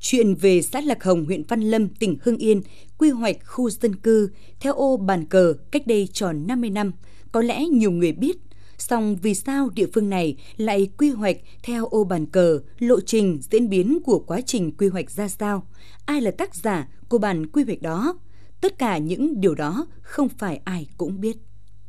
Chuyện về xã Lạc Hồng, huyện Văn Lâm, tỉnh Hưng Yên, quy hoạch khu dân cư theo ô bàn cờ cách đây tròn 50 năm, có lẽ nhiều người biết. Song vì sao địa phương này lại quy hoạch theo ô bàn cờ, lộ trình diễn biến của quá trình quy hoạch ra sao? Ai là tác giả của bản quy hoạch đó? Tất cả những điều đó không phải ai cũng biết.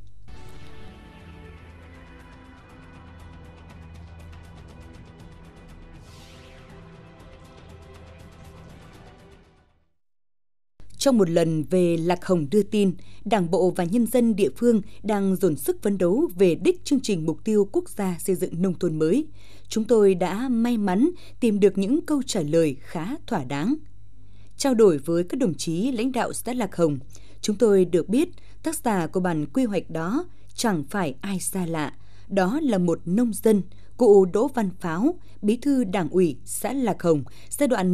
Trong một lần về Lạc Hồng đưa tin, Đảng bộ và nhân dân địa phương đang dồn sức phấn đấu về đích chương trình mục tiêu quốc gia xây dựng nông thôn mới. Chúng tôi đã may mắn tìm được những câu trả lời khá thỏa đáng. Trao đổi với các đồng chí lãnh đạo xã Lạc Hồng, chúng tôi được biết tác giả của bản quy hoạch đó chẳng phải ai xa lạ, đó là một nông dân, cụ Đỗ Văn Pháo, bí thư Đảng ủy xã Lạc Hồng giai đoạn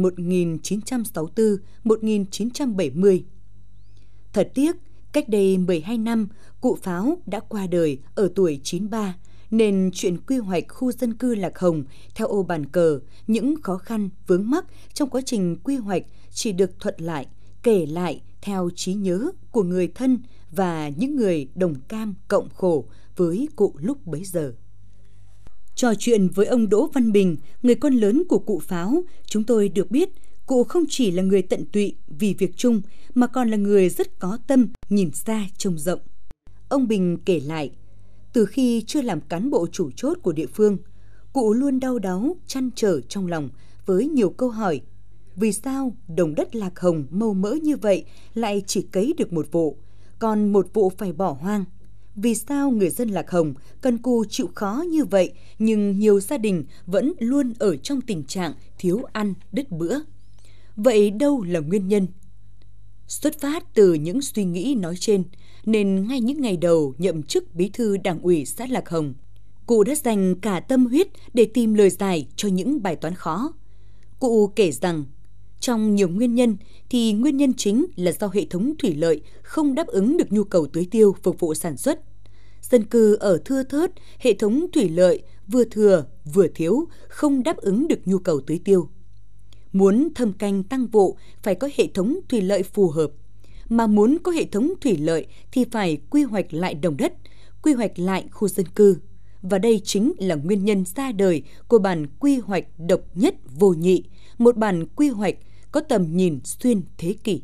1964-1970. Thật tiếc, cách đây 12 năm, cụ Pháo đã qua đời ở tuổi 93, nên chuyện quy hoạch khu dân cư Lạc Hồng theo ô bàn cờ, những khó khăn vướng mắc trong quá trình quy hoạch chỉ được thuật lại, kể lại theo trí nhớ của người thân và những người đồng cam cộng khổ với cụ lúc bấy giờ. Trò chuyện với ông Đỗ Văn Bình, người con lớn của cụ Pháo, chúng tôi được biết cụ không chỉ là người tận tụy vì việc chung mà còn là người rất có tâm, nhìn xa trông rộng. Ông Bình kể lại, từ khi chưa làm cán bộ chủ chốt của địa phương, cụ luôn đau đáu, trăn trở trong lòng với nhiều câu hỏi. Vì sao đồng đất Lạc Hồng màu mỡ như vậy lại chỉ cấy được một vụ, còn một vụ phải bỏ hoang? Vì sao người dân Lạc Hồng cần cù chịu khó như vậy nhưng nhiều gia đình vẫn luôn ở trong tình trạng thiếu ăn đứt bữa? Vậy đâu là nguyên nhân? Xuất phát từ những suy nghĩ nói trên, nên ngay những ngày đầu nhậm chức bí thư Đảng ủy xã Lạc Hồng, cụ đã dành cả tâm huyết để tìm lời giải cho những bài toán khó. Cụ kể rằng, trong nhiều nguyên nhân thì nguyên nhân chính là do hệ thống thủy lợi không đáp ứng được nhu cầu tưới tiêu phục vụ sản xuất. Dân cư ở thưa thớt, hệ thống thủy lợi vừa thừa vừa thiếu, không đáp ứng được nhu cầu tưới tiêu. Muốn thâm canh tăng vụ phải có hệ thống thủy lợi phù hợp. Mà muốn có hệ thống thủy lợi thì phải quy hoạch lại đồng đất, quy hoạch lại khu dân cư. Và đây chính là nguyên nhân ra đời của bản quy hoạch độc nhất vô nhị, một bản quy hoạch có tầm nhìn xuyên thế kỷ.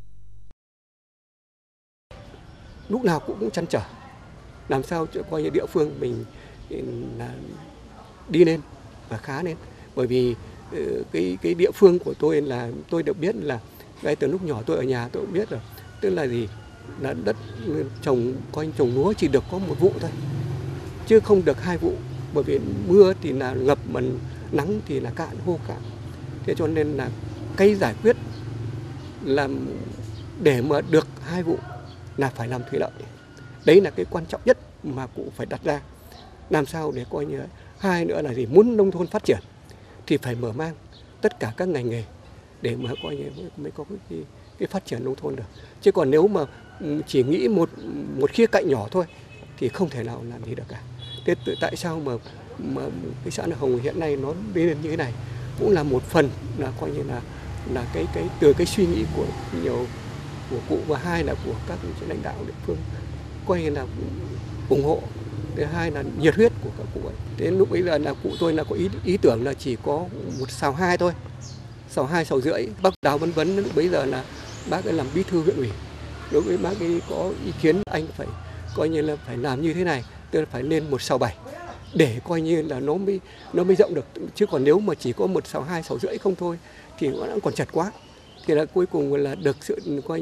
Lúc nào cũng trăn trở, làm sao coi như địa phương mình là đi lên và khá lên. Bởi vì cái địa phương của tôi là tôi được biết là ngay từ lúc nhỏ tôi ở nhà tôi cũng biết rồi, tức là gì, là đất trồng lúa chỉ được có một vụ thôi, chứ không được hai vụ, bởi vì mưa thì là ngập mà nắng thì là cạn, khô cạn. Thế cho nên là cái giải quyết là để mà được hai vụ là phải làm thủy lợi. Đấy là cái quan trọng nhất mà cụ phải đặt ra. Làm sao để coi như hai nữa là gì, muốn nông thôn phát triển thì phải mở mang tất cả các ngành nghề để mà coi như mới có cái phát triển nông thôn được. Chứ còn nếu mà chỉ nghĩ một khía cạnh nhỏ thôi thì không thể nào làm gì được cả. Thế tại sao mà cái xã Lạc Hồng hiện nay nó đi lên như thế này cũng là một phần là coi như là cái từ cái suy nghĩ của nhiều của cụ, và hai là của các lãnh đạo địa phương coi như là ủng hộ. Thứ hai là nhiệt huyết của các cụ ấy. Thế lúc bây giờ là cụ tôi là có ý tưởng là chỉ có một sào hai thôi, sào 2 sào rưỡi. Bác Đào Văn Vấn lúc bây giờ là bác ấy làm bí thư huyện ủy, đối với bác ấy có ý kiến anh phải coi như là phải làm như thế này, tức là phải lên một sào 7 để coi như là nó mới rộng được. Chứ còn nếu mà chỉ có một sào 2 sào rưỡi không thôi thì nó cũng còn chật quá. Thì là cuối cùng là được sự coi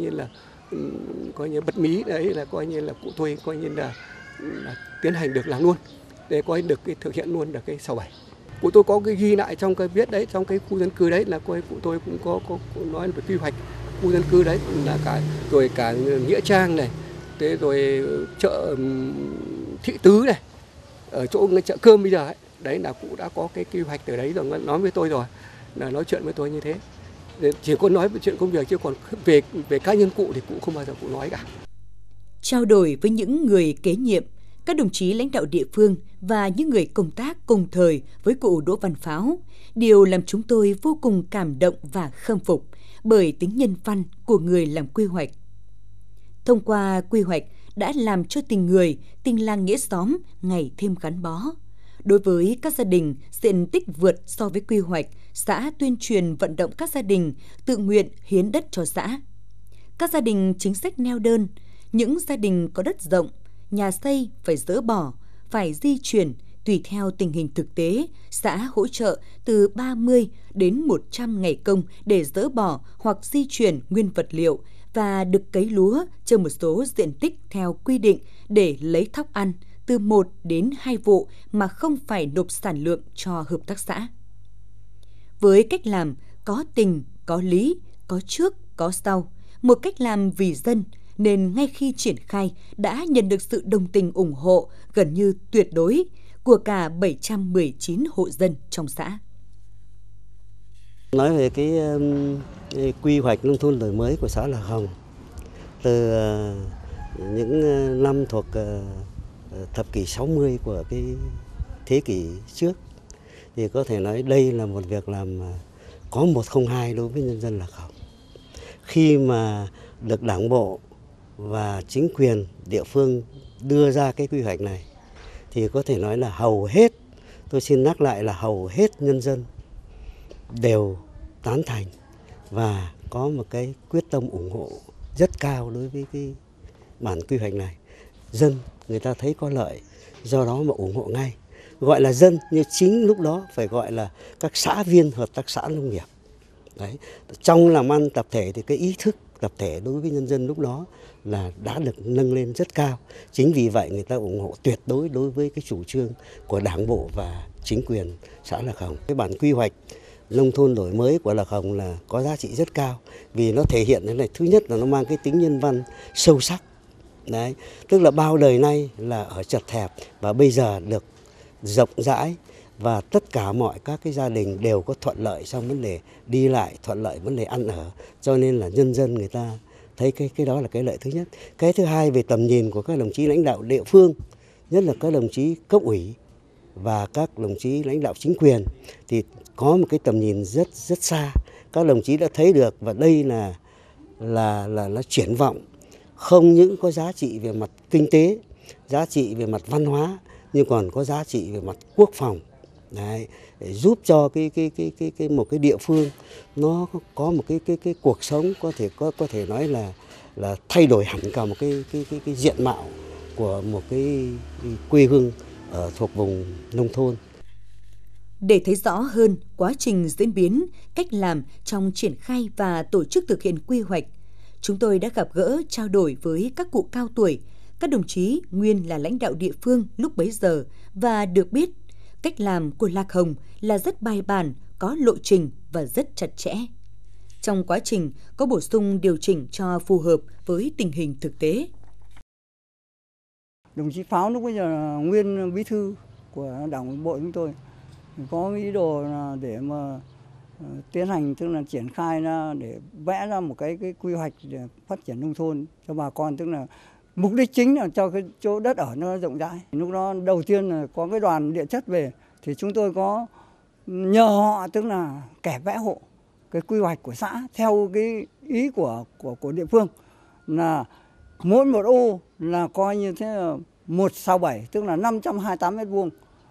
như bật mí đấy, là coi như là cụ tôi coi như là tiến hành được làm luôn, để coi được cái thực hiện luôn được cái sào 7. Cụ tôi có cái ghi lại trong cái viết đấy, trong cái khu dân cư đấy là coi cụ tôi cũng có nói về quy hoạch khu dân cư đấy, là cả nghĩa trang này, thế rồi chợ Thị Tứ này, ở chỗ chợ Cơm bây giờ ấy, đấy là cụ đã có cái quy hoạch từ đấy rồi, nói với tôi rồi, là nói chuyện với tôi như thế. Chỉ có nói về chuyện công việc, chứ còn về cá nhân cụ thì cụ không bao giờ cụ nói cả. Trao đổi với những người kế nhiệm, Các đồng chí lãnh đạo địa phương và những người công tác cùng thời với cụ Đỗ Văn Pháo, điều làm chúng tôi vô cùng cảm động và khâm phục bởi tính nhân văn của người làm quy hoạch. Thông qua quy hoạch đã làm cho tình người, tình làng nghĩa xóm ngày thêm gắn bó. Đối với các gia đình diện tích vượt so với quy hoạch, xã tuyên truyền vận động các gia đình tự nguyện hiến đất cho xã. Các gia đình chính sách neo đơn, những gia đình có đất rộng, nhà xây phải dỡ bỏ, phải di chuyển tùy theo tình hình thực tế, xã hỗ trợ từ 30 đến 100 ngày công để dỡ bỏ hoặc di chuyển nguyên vật liệu và được cấy lúa trên một số diện tích theo quy định để lấy thóc ăn từ 1 đến 2 vụ mà không phải nộp sản lượng cho hợp tác xã. Với cách làm có tình, có lý, có trước, có sau, một cách làm vì dân, nên ngay khi triển khai đã nhận được sự đồng tình ủng hộ gần như tuyệt đối của cả 719 hộ dân trong xã. Nói về cái quy hoạch nông thôn đổi mới của xã Lạc Hồng, từ những năm thuộc thập kỷ 60 của cái thế kỷ trước, thì có thể nói đây là một việc làm có 102 đối với nhân dân Lạc Hồng. Khi mà được Đảng bộ và chính quyền địa phương đưa ra cái quy hoạch này, thì có thể nói là hầu hết, tôi xin nhắc lại là hầu hết nhân dân đều tán thành và có một cái quyết tâm ủng hộ rất cao đối với cái bản quy hoạch này. Dân người ta thấy có lợi, do đó mà ủng hộ ngay. Gọi là dân nhưng chính lúc đó phải gọi là các xã viên hợp tác xã nông nghiệp. Đấy. Trong làm ăn tập thể thì cái ý thức tập thể đối với nhân dân lúc đó là đã được nâng lên rất cao. Chính vì vậy người ta ủng hộ tuyệt đối đối với cái chủ trương của Đảng bộ và chính quyền xã Lạc Hồng. Cái bản quy hoạch nông thôn đổi mới của Lạc Hồng là có giá trị rất cao, vì nó thể hiện thế này, thứ nhất là nó mang cái tính nhân văn sâu sắc. Đấy, tức là bao đời nay là ở chật hẹp và bây giờ được rộng rãi và tất cả mọi các cái gia đình đều có thuận lợi trong vấn đề đi lại, thuận lợi vấn đề ăn ở, cho nên là nhân dân người ta thấy cái đó là cái lợi thứ nhất. Cái thứ hai về tầm nhìn của các đồng chí lãnh đạo địa phương, nhất là các đồng chí cấp ủy và các đồng chí lãnh đạo chính quyền thì có một cái tầm nhìn rất xa. Các đồng chí đã thấy được và đây là nó triển vọng, không những có giá trị về mặt kinh tế, giá trị về mặt văn hóa, nhưng còn có giá trị về mặt quốc phòng. Đấy, để giúp cho một cái địa phương nó có một cái cuộc sống có thể nói là thay đổi hẳn cả một cái diện mạo của một cái quê hương thuộc vùng nông thôn. Để thấy rõ hơn quá trình diễn biến, cách làm trong triển khai và tổ chức thực hiện quy hoạch, chúng tôi đã gặp gỡ trao đổi với các cụ cao tuổi, các đồng chí nguyên là lãnh đạo địa phương lúc bấy giờ và được biết cách làm của Lạc Hồng là rất bài bản, có lộ trình và rất chặt chẽ. Trong quá trình có bổ sung điều chỉnh cho phù hợp với tình hình thực tế. Đồng chí Pháo lúc bây giờ là nguyên bí thư của Đảng bộ chúng tôi, có ý đồ là để mà tiến hành, tức là triển khai ra để vẽ ra một cái quy hoạch để phát triển nông thôn cho bà con, tức là mục đích chính là cho cái chỗ đất ở nó rộng rãi. Lúc đó đầu tiên là có cái đoàn địa chất về thì chúng tôi có nhờ họ, tức là kẻ vẽ hộ cái quy hoạch của xã theo cái ý của địa phương, là mỗi một ô là coi như thế là 1/7, tức là 528 m².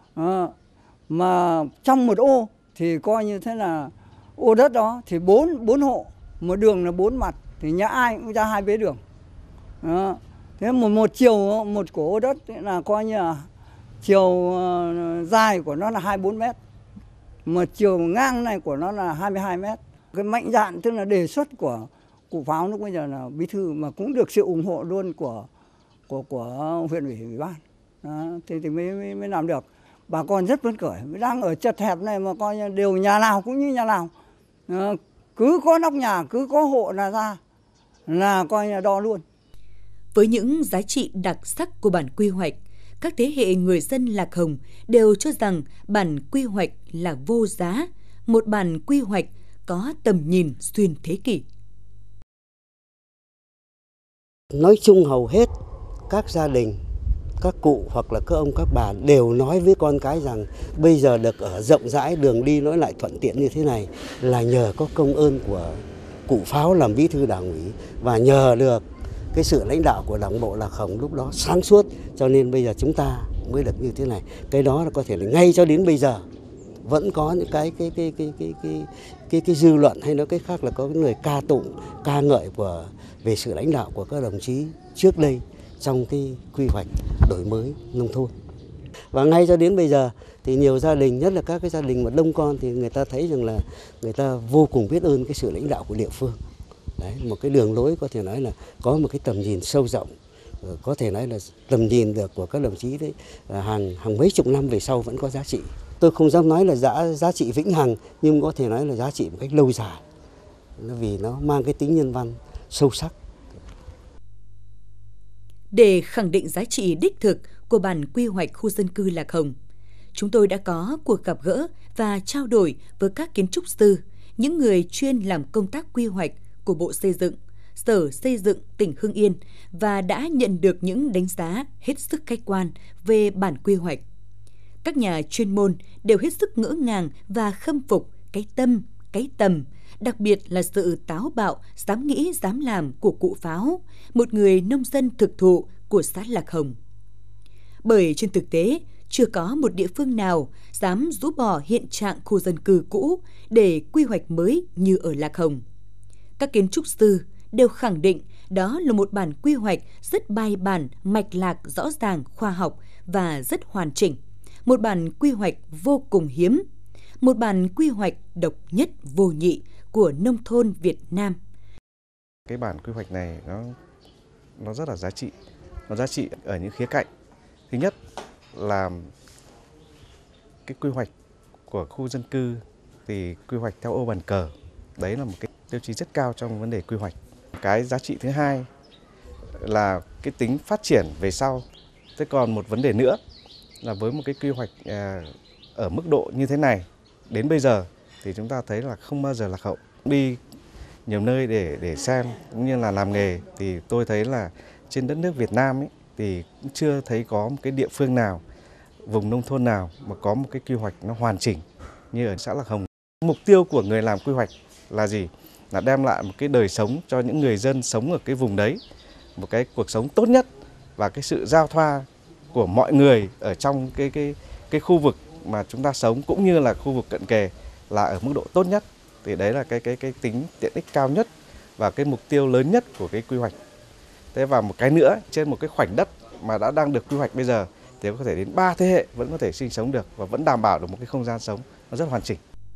Mà trong một ô thì coi như thế là ô đất đó thì 4 hộ, một đường là 4 mặt thì nhà ai cũng ra 2 vế đường. Đó. Thế một chiều một của ô đất là coi như là chiều dài của nó là 24 m, mà chiều ngang này của nó là 22 m. Cái mạnh dạn tức là đề xuất của cụ Pháo lúc bây giờ là bí thư, mà cũng được sự ủng hộ luôn của huyện ủy, ủy ban. Đó, thì mới làm được. Bà con rất phấn khởi, đang ở chật hẹp này mà coi như đều nhà nào cũng như nhà nào. Cứ có nóc nhà, cứ có hộ là ra là coi như đo luôn. Với những giá trị đặc sắc của bản quy hoạch, các thế hệ người dân Lạc Hồng đều cho rằng bản quy hoạch là vô giá, một bản quy hoạch có tầm nhìn xuyên thế kỷ. Nói chung hầu hết các gia đình các cụ hoặc là các ông các bà đều nói với con cái rằng bây giờ được ở rộng rãi, đường đi nó lại thuận tiện như thế này là nhờ có công ơn của cụ Pháo làm bí thư Đảng ủy và nhờ được cái sự lãnh đạo của Đảng bộ Lạc Hồng lúc đó sáng suốt, cho nên bây giờ chúng ta mới được như thế này. Cái đó là có thể là ngay cho đến bây giờ vẫn có những cái dư luận hay nói cái khác là có cái người ca tụng, ca ngợi về sự lãnh đạo của các đồng chí trước đây trong cái quy hoạch đổi mới nông thôn. Và ngay cho đến bây giờ thì nhiều gia đình, nhất là các cái gia đình mà đông con, thì người ta thấy rằng là người ta vô cùng biết ơn cái sự lãnh đạo của địa phương. Đấy, một cái đường lối có thể nói là có một cái tầm nhìn sâu rộng, có thể nói là tầm nhìn được của các đồng chí đấy hàng mấy chục năm về sau vẫn có giá trị. Tôi không dám nói là giá trị vĩnh hằng, nhưng có thể nói là giá trị một cách lâu dài, vì nó mang cái tính nhân văn sâu sắc. Để khẳng định giá trị đích thực của bản quy hoạch khu dân cư Lạc Hồng, chúng tôi đã có cuộc gặp gỡ và trao đổi với các kiến trúc sư, những người chuyên làm công tác quy hoạch của Bộ Xây dựng, Sở Xây dựng tỉnh Hưng Yên và đã nhận được những đánh giá hết sức khách quan về bản quy hoạch. Các nhà chuyên môn đều hết sức ngỡ ngàng và khâm phục cái tâm, cái tầm, đặc biệt là sự táo bạo, dám nghĩ, dám làm của cụ Pháo, một người nông dân thực thụ của xã Lạc Hồng. Bởi trên thực tế, chưa có một địa phương nào dám rũ bỏ hiện trạng khu dân cư cũ để quy hoạch mới như ở Lạc Hồng. Các kiến trúc sư đều khẳng định đó là một bản quy hoạch rất bài bản, mạch lạc, rõ ràng, khoa học và rất hoàn chỉnh. Một bản quy hoạch vô cùng hiếm, một bản quy hoạch độc nhất vô nhị của nông thôn Việt Nam. Cái bản quy hoạch này nó rất là giá trị. Nó giá trị ở những khía cạnh. Thứ nhất là cái quy hoạch của khu dân cư thì quy hoạch theo ô bàn cờ. Đấy là một cái tiêu chí rất cao trong vấn đề quy hoạch. Cái giá trị thứ hai là cái tính phát triển về sau. Thế còn một vấn đề nữa là với một cái quy hoạch ở mức độ như thế này đến bây giờ thì chúng ta thấy là không bao giờ lạc hậu. Đi nhiều nơi để xem cũng như là làm nghề thì tôi thấy là trên đất nước Việt Nam ấy, thì cũng chưa thấy có một cái địa phương nào, vùng nông thôn nào mà có một cái quy hoạch nó hoàn chỉnh như ở xã Lạc Hồng. Mục tiêu của người làm quy hoạch là gì? Là đem lại một cái đời sống cho những người dân sống ở cái vùng đấy, một cái cuộc sống tốt nhất và cái sự giao thoa của mọi người ở trong cái khu vực mà chúng ta sống cũng như là khu vực cận kề là ở mức độ tốt nhất. Thì đấy là cái tính tiện ích cao nhất và cái mục tiêu lớn nhất của cái quy hoạch. Thế và một cái nữa, trên một cái khoảnh đất mà đang được quy hoạch bây giờ thì có thể đến 3 thế hệ vẫn có thể sinh sống được và vẫn đảm bảo được một cái không gian sống nó rất hoàn chỉnh.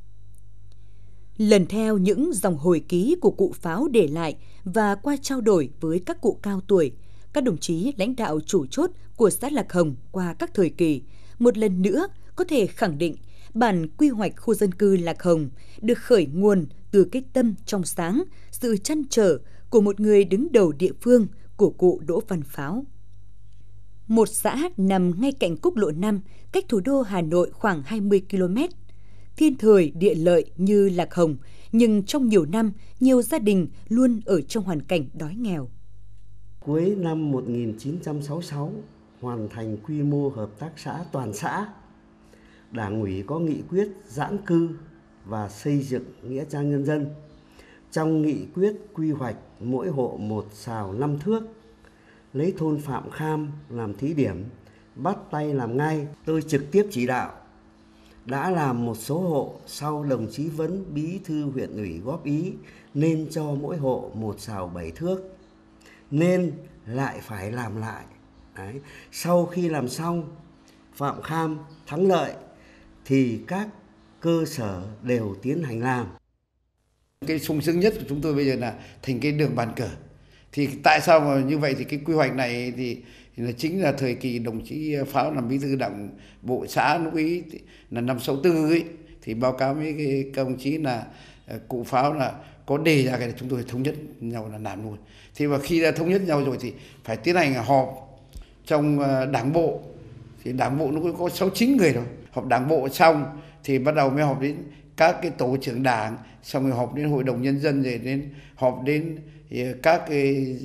Lần theo những dòng hồi ký của cụ Pháo để lại và qua trao đổi với các cụ cao tuổi, các đồng chí lãnh đạo chủ chốt của xã Lạc Hồng qua các thời kỳ, một lần nữa có thể khẳng định bản quy hoạch khu dân cư Lạc Hồng được khởi nguồn từ cái tâm trong sáng, sự trăn trở của một người đứng đầu địa phương của cụ Đỗ Văn Pháo. Một xã nằm ngay cạnh quốc lộ 5, cách thủ đô Hà Nội khoảng 20 km. Thiên thời địa lợi như Lạc Hồng, nhưng trong nhiều năm, nhiều gia đình luôn ở trong hoàn cảnh đói nghèo. Cuối năm 1966, hoàn thành quy mô hợp tác xã toàn xã. Đảng ủy có nghị quyết giãn cư và xây dựng nghĩa trang nhân dân. Trong nghị quyết quy hoạch mỗi hộ 1 sào 5 thước, lấy thôn Phạm Kham làm thí điểm, bắt tay làm ngay. Tôi trực tiếp chỉ đạo, đã làm một số hộ, sau đồng chí Vấn bí thư huyện ủy góp ý nên cho mỗi hộ 1 sào 7 thước, nên lại phải làm lại. Đấy. Sau khi làm xong, Phạm Kham thắng lợi thì các cơ sở đều tiến hành làm. Cái sung sướng nhất của chúng tôi bây giờ là thành cái đường bàn cờ. Thì tại sao mà như vậy thì cái quy hoạch này thì là chính là thời kỳ đồng chí Pháo làm bí thư đảng bộ xã lúc ấy là năm 64 ấy, thì báo cáo với các đồng chí là cụ Pháo là có đề ra cái này chúng tôi thống nhất nhau là làm luôn. Thì mà khi đã thống nhất nhau rồi thì phải tiến hành họp trong đảng bộ, thì đảng bộ nó có 69 người rồi. Họp đảng bộ xong thì bắt đầu mới họp đến các cái tổ trưởng đảng, xong rồi họp đến hội đồng nhân dân, rồi đến họp đến các cái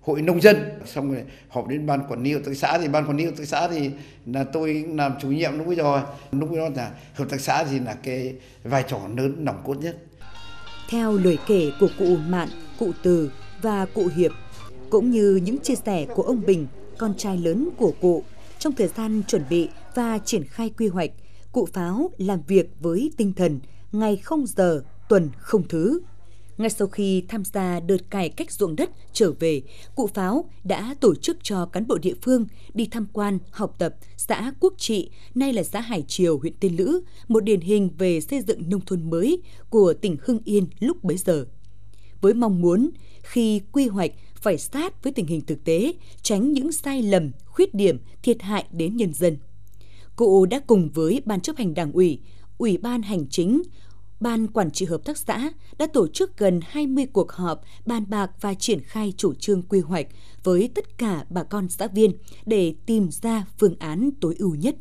hội nông dân, xong rồi họp đến ban quản lý hợp tác xã, thì ban quản lý hợp tác xã thì là tôi làm chủ nhiệm lúc bây giờ. Lúc đó là hợp tác xã thì là cái vai trò lớn nòng cốt nhất. Theo lời kể của cụ Mạn, cụ Từ và cụ Hiệp, cũng như những chia sẻ của ông Bình, con trai lớn của cụ, trong thời gian chuẩn bị và triển khai quy hoạch, cụ Pháo làm việc với tinh thần ngày không giờ, tuần không thứ. Ngay sau khi tham gia đợt cải cách ruộng đất trở về, cụ Pháo đã tổ chức cho cán bộ địa phương đi tham quan, học tập xã Quốc Trị, nay là xã Hải Triều, huyện Tiên Lữ, một điển hình về xây dựng nông thôn mới của tỉnh Hưng Yên lúc bấy giờ. Với mong muốn khi quy hoạch phải sát với tình hình thực tế, tránh những sai lầm, khuyết điểm, thiệt hại đến nhân dân. Cụ đã cùng với Ban chấp hành Đảng ủy, Ủy ban Hành chính, Ban Quản trị Hợp tác xã đã tổ chức gần 20 cuộc họp bàn bạc và triển khai chủ trương quy hoạch với tất cả bà con xã viên để tìm ra phương án tối ưu nhất.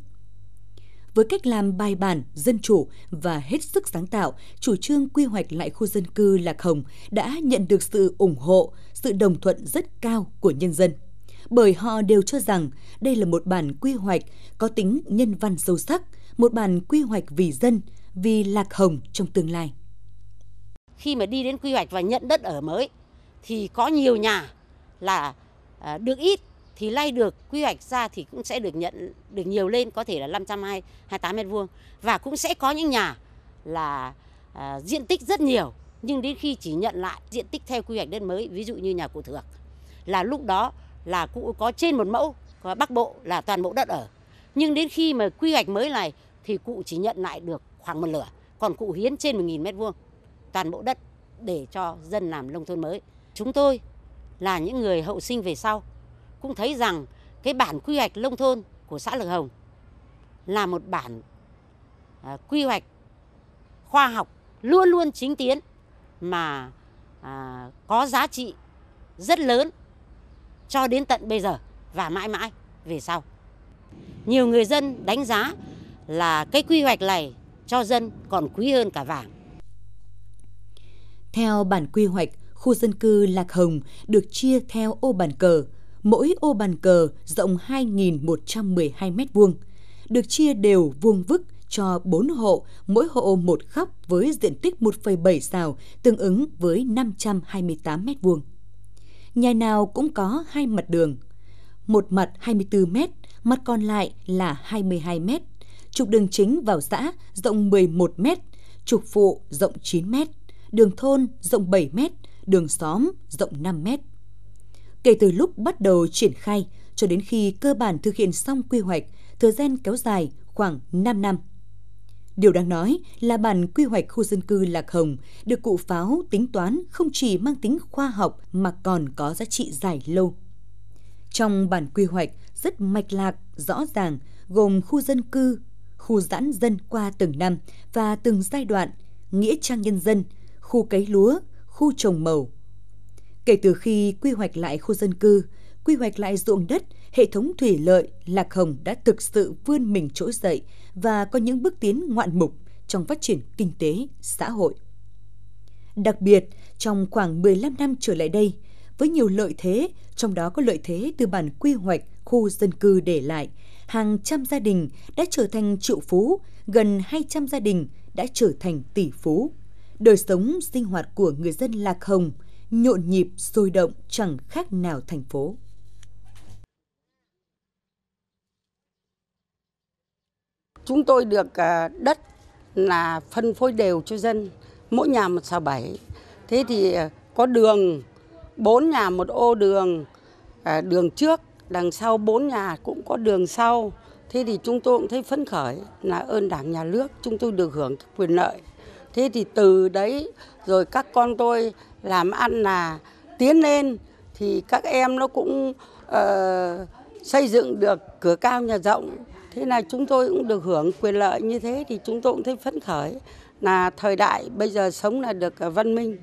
Với cách làm bài bản, dân chủ và hết sức sáng tạo, chủ trương quy hoạch lại khu dân cư Lạc Hồng đã nhận được sự ủng hộ, sự đồng thuận rất cao của nhân dân. Bởi họ đều cho rằng đây là một bản quy hoạch có tính nhân văn sâu sắc, một bản quy hoạch vì dân, vì Lạc Hồng trong tương lai. Khi mà đi đến quy hoạch và nhận đất ở mới thì có nhiều nhà là được ít, thì nay được quy hoạch ra thì cũng sẽ được nhận được nhiều lên, có thể là 528 m², và cũng sẽ có những nhà là diện tích rất nhiều, nhưng đến khi chỉ nhận lại diện tích theo quy hoạch đất mới, ví dụ như nhà cụ Thược, là lúc đó là cụ có trên 1 mẫu, có Bắc Bộ là toàn bộ đất ở, nhưng đến khi mà quy hoạch mới này thì cụ chỉ nhận lại được khoảng 1/2, còn cụ hiến trên 1000 m² toàn bộ đất để cho dân làm nông thôn mới. Chúng tôi là những người hậu sinh về sau cũng thấy rằng cái bản quy hoạch nông thôn của xã Lạc Hồng là một bản quy hoạch khoa học, luôn luôn chính tiến, mà có giá trị rất lớn cho đến tận bây giờ và mãi mãi về sau. Nhiều người dân đánh giá là cái quy hoạch này cho dân còn quý hơn cả vàng. Theo bản quy hoạch, khu dân cư Lạc Hồng được chia theo ô bàn cờ, mỗi ô bàn cờ rộng 2.112 m², được chia đều vuông vức cho 4 hộ, mỗi hộ một góc với diện tích 1,7 sào, tương ứng với 528 m². Nhà nào cũng có 2 mặt đường, một mặt 24 m, mặt còn lại là 22 m. Trục đường chính vào xã rộng 11 m, trục phụ rộng 9 m, đường thôn rộng 7 m, đường xóm rộng 5 m. Kể từ lúc bắt đầu triển khai cho đến khi cơ bản thực hiện xong quy hoạch, thời gian kéo dài khoảng 5 năm. Điều đáng nói là bản quy hoạch khu dân cư Lạc Hồng được cụ Pháo tính toán không chỉ mang tính khoa học mà còn có giá trị dài lâu. Trong bản quy hoạch rất mạch lạc, rõ ràng, gồm khu dân cư, khu giãn dân qua từng năm và từng giai đoạn, nghĩa trang nhân dân, khu cấy lúa, khu trồng màu. Kể từ khi quy hoạch lại khu dân cư, quy hoạch lại ruộng đất, hệ thống thủy lợi, Lạc Hồng đã thực sự vươn mình trỗi dậy và có những bước tiến ngoạn mục trong phát triển kinh tế, xã hội. Đặc biệt, trong khoảng 15 năm trở lại đây, với nhiều lợi thế, trong đó có lợi thế từ bản quy hoạch khu dân cư để lại, hàng trăm gia đình đã trở thành triệu phú, gần 200 gia đình đã trở thành tỷ phú. Đời sống sinh hoạt của người dân Lạc Hồng nhộn nhịp, sôi động chẳng khác nào thành phố. Chúng tôi được đất là phân phối đều cho dân, mỗi nhà 1 sào 7. Thế thì có đường, 4 nhà một ô đường, đường trước, đằng sau 4 nhà cũng có đường sau. Thế thì chúng tôi cũng thấy phấn khởi, là ơn Đảng nhà nước, chúng tôi được hưởng cái quyền lợi. Thế thì từ đấy rồi các con tôi làm ăn là tiến lên, thì các em nó cũng xây dựng được cửa cao nhà rộng. Thế là chúng tôi cũng được hưởng quyền lợi như thế, thì chúng tôi cũng thấy phấn khởi, là thời đại bây giờ sống là được văn minh.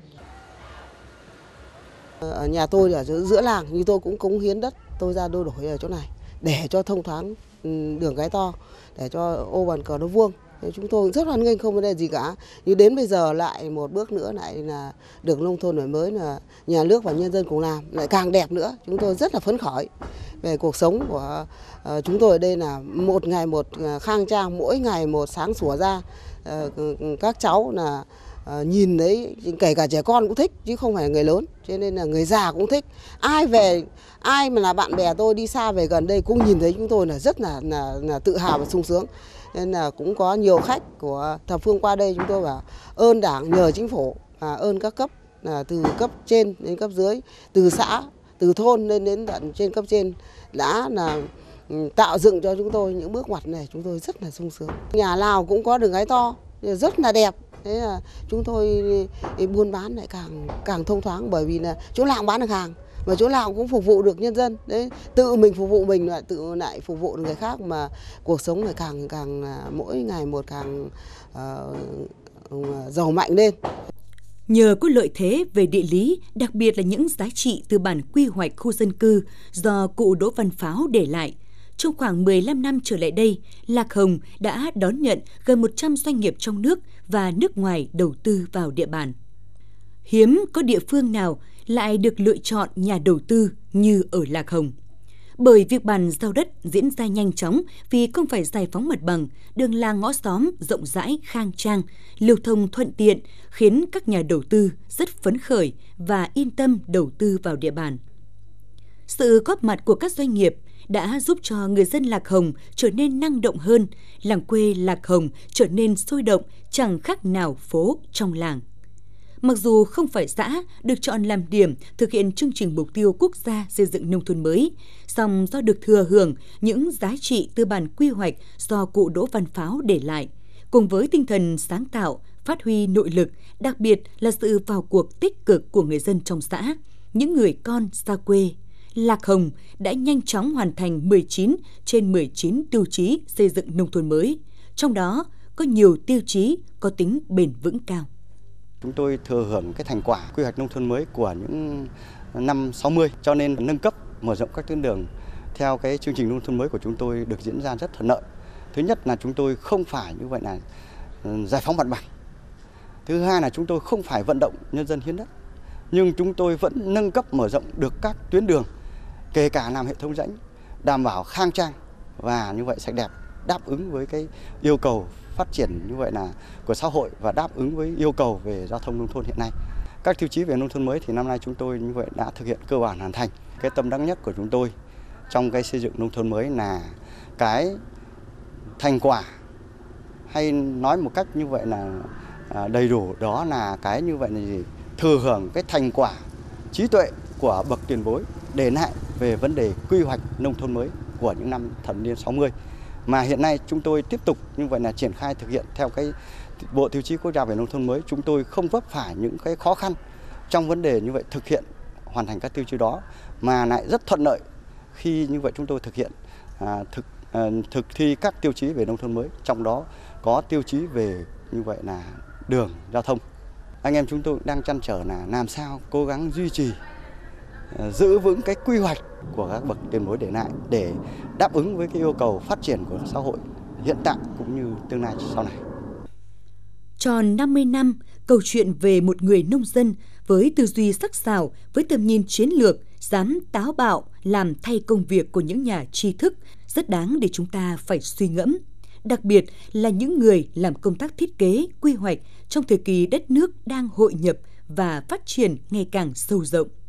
Ở nhà tôi ở giữa làng, nhưng tôi cũng cống hiến đất tôi ra đô đổi ở chỗ này để cho thông thoáng đường cái to, để cho ô bàn cờ nó vuông, Chúng tôi rất hoan nghênh, không vấn đề gì cả. Nhưng đến bây giờ lại một bước nữa lại là được nông thôn đổi mới, là nhà nước và nhân dân cùng làm lại càng đẹp nữa. Chúng tôi rất là phấn khởi về cuộc sống của chúng tôi ở đây, là một ngày một khang trang, mỗi ngày một sáng sủa ra. Các cháu là nhìn đấy, kể cả trẻ con cũng thích chứ không phải người lớn, cho nên là người già cũng thích. Ai mà là bạn bè tôi đi xa về gần đây cũng nhìn thấy chúng tôi là rất là tự hào và sung sướng. Nên là cũng có nhiều khách của thập phương qua đây, chúng tôi bảo ơn Đảng, nhờ Chính phủ và ơn các cấp, là từ cấp trên đến cấp dưới, từ xã, từ thôn lên đến tận trên cấp trên đã là tạo dựng cho chúng tôi những bước ngoặt này, chúng tôi rất là sung sướng. Nhà nào cũng có đường gáy to, rất là đẹp. Thế là chúng tôi buôn bán lại càng thông thoáng, bởi vì là chỗ nào cũng bán được hàng, mà chỗ nào cũng phục vụ được nhân dân. Đấy, tự mình phục vụ mình lại phục vụ được người khác, mà cuộc sống lại càng mỗi ngày một càng giàu mạnh lên. Nhờ có lợi thế về địa lý, đặc biệt là những giá trị từ bản quy hoạch khu dân cư do cụ Đỗ Văn Pháo để lại, trong khoảng 15 năm trở lại đây, Lạc Hồng đã đón nhận gần 100 doanh nghiệp trong nước và nước ngoài đầu tư vào địa bàn. Hiếm có địa phương nào lại được lựa chọn nhà đầu tư như ở Lạc Hồng. Bởi việc bàn giao đất diễn ra nhanh chóng vì không phải giải phóng mặt bằng, đường làng ngõ xóm rộng rãi khang trang, lưu thông thuận tiện khiến các nhà đầu tư rất phấn khởi và yên tâm đầu tư vào địa bàn. Sự góp mặt của các doanh nghiệp đã giúp cho người dân Lạc Hồng trở nên năng động hơn, làng quê Lạc Hồng trở nên sôi động chẳng khác nào phố trong làng. Mặc dù không phải xã được chọn làm điểm thực hiện chương trình mục tiêu quốc gia xây dựng nông thôn mới, song do được thừa hưởng những giá trị từ bản quy hoạch do cụ Đỗ Văn Pháo để lại, cùng với tinh thần sáng tạo, phát huy nội lực, đặc biệt là sự vào cuộc tích cực của người dân trong xã, những người con xa quê, Lạc Hồng đã nhanh chóng hoàn thành 19 trên 19 tiêu chí xây dựng nông thôn mới, trong đó có nhiều tiêu chí có tính bền vững cao. Chúng tôi thừa hưởng cái thành quả quy hoạch nông thôn mới của những năm 60, cho nên nâng cấp, mở rộng các tuyến đường theo cái chương trình nông thôn mới của chúng tôi được diễn ra rất thuận lợi. Thứ nhất là chúng tôi không phải như vậy là giải phóng mặt bằng. Thứ hai là chúng tôi không phải vận động nhân dân hiến đất, nhưng chúng tôi vẫn nâng cấp, mở rộng được các tuyến đường, kể cả làm hệ thống rãnh, đảm bảo khang trang và như vậy sạch đẹp, đáp ứng với cái yêu cầu phát triển như vậy là của xã hội và đáp ứng với yêu cầu về giao thông nông thôn hiện nay. Các tiêu chí về nông thôn mới thì năm nay chúng tôi như vậy đã thực hiện cơ bản hoàn thành. Cái tâm đắc nhất của chúng tôi trong cái xây dựng nông thôn mới là cái thành quả, hay nói một cách như vậy là đầy đủ, đó là cái như vậy là gì? Thừa hưởng cái thành quả trí tuệ của bậc tiền bối để lại về vấn đề quy hoạch nông thôn mới của những năm thập niên 60. Mà hiện nay chúng tôi tiếp tục như vậy là triển khai thực hiện theo cái bộ tiêu chí quốc gia về nông thôn mới. Chúng tôi không vấp phải những cái khó khăn trong vấn đề như vậy thực hiện hoàn thành các tiêu chí đó, mà lại rất thuận lợi khi như vậy chúng tôi thực hiện thực thi các tiêu chí về nông thôn mới, trong đó có tiêu chí về như vậy là đường giao thông. Anh em chúng tôi đang trăn trở là làm sao cố gắng duy trì, giữ vững cái quy hoạch của các bậc tiền bối để lại để đáp ứng với cái yêu cầu phát triển của xã hội hiện tại cũng như tương lai sau này. Tròn 50 năm, câu chuyện về một người nông dân với tư duy sắc sảo, với tầm nhìn chiến lược, dám táo bạo làm thay công việc của những nhà tri thức rất đáng để chúng ta phải suy ngẫm. Đặc biệt là những người làm công tác thiết kế, quy hoạch trong thời kỳ đất nước đang hội nhập và phát triển ngày càng sâu rộng.